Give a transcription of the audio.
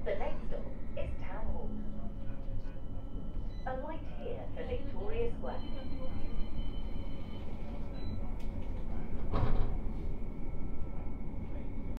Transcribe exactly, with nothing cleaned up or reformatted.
The next stop is Town Hall. Alight here for Victoria Square.